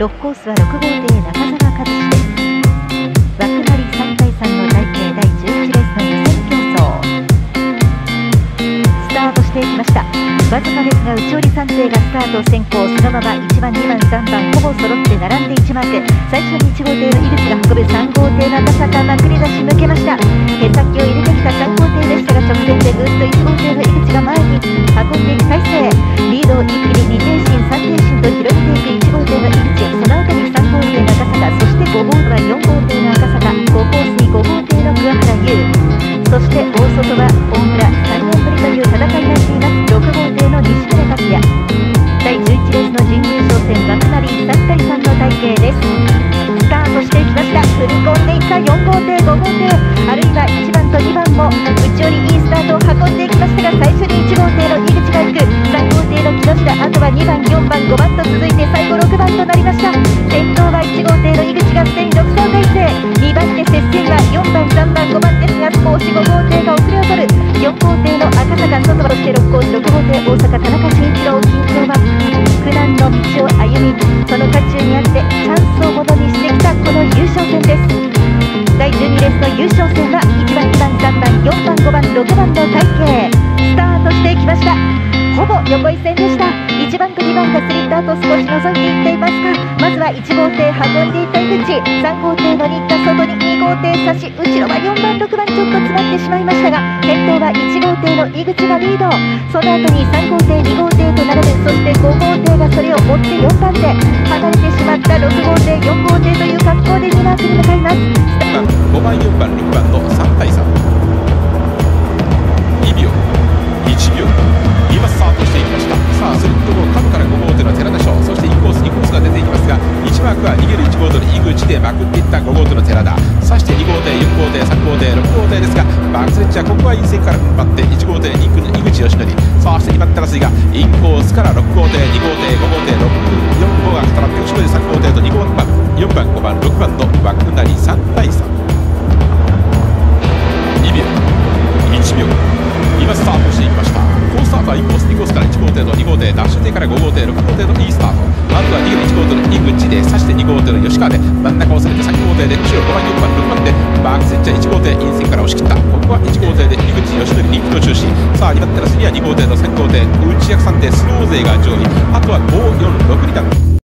6コースは6号艇中澤和志です。枠なり3対3の体系第11レースの予選競争スタートしていきました。わずかですが内折り3艇がスタート先行、そのまま1番2番3番ほぼ揃って並んで1マーク。最初に1号艇の井口が運ぶ3号艇の赤坂まくり出し抜けました。毛先を入れてきた3号艇でしたが直線でぐっと1号艇の井口が前に運んでいく体勢、リードを一気に2艇進3艇進と広げていく1号艇の井口、その後に3号艇の赤坂、そして5号は4号艇の赤坂、5コースに5号艇の桑原優、そして大外は大村、3年ぶりという戦いになっています。6号艇の西村克也、第11レースの準優勝戦枠なり3対3の体系です。スタートしていきました。踏み込んでいった4号艇5号艇、あるいは1番と2番も内寄りいいスタートを運んでいきましたが、最初に1号艇の井口が行く、3号艇の木下、あとは2番4番5番と続いて最後6番となりました。先頭は1号艇の井口がすでに独走態勢、2番手接戦は4番3番5番ですが、少し5号艇が遅れを取る。4号艇の赤坂外は、そして6コース6号艇大阪田中慎一郎、近況は苦難の道を歩み、その渦中にあってチャンスをものにしてきたこの優勝戦です。第12レースの優勝戦は1番2番3番4番5番6番の体系スタートしていきました。ほぼ横一線でした。1番と2番がスリット後少し覗いていっていますが、まずは1号艇運んでいった井口、3号艇の新田外に2号艇差し、後ろは4番6番ちょっと詰まってしまいましたが、先頭は1号艇の井口がリード、その後に3号艇2号艇と並ぶ、そして5号艇がそれを追って4番手、離れてしまった6号艇4号艇という格好で2マークに向かいます。 5番4番6番の3対3、2秒1秒、今スタートしていきました。さあスリット後角から5号艇の寺田翔、そしてインコース2コースが出ていきますが、1マークは逃げる1号艇の井口でまくっていった5号艇の寺田、そして2号艇4号艇3号艇6号艇ですが、バックスレッチはここは陰線から踏ん張って1号艇に井口義則、そして2番手争いがインコースから6号艇2号艇5号艇4号が固まって後ろで3号艇と2号番4番5番6番の枠なり3対3、2秒1秒、今スタートしていきました。好スタートはインコース2コースから1号艇と2号艇、ダッシュ艇から5号艇6号艇のいいスタート、まずは逃げる1号艇の井口で刺して2号艇の吉川で真ん中を攻めて3号艇で後ろ5番4番6番でバークセッチャー1号艇陰線から押し切った。ここは1号艇で井口義則人気の中心、さあ2番手のスには2号艇の3号艇内役3艇スロー勢が上位、あとは5、4、6、2段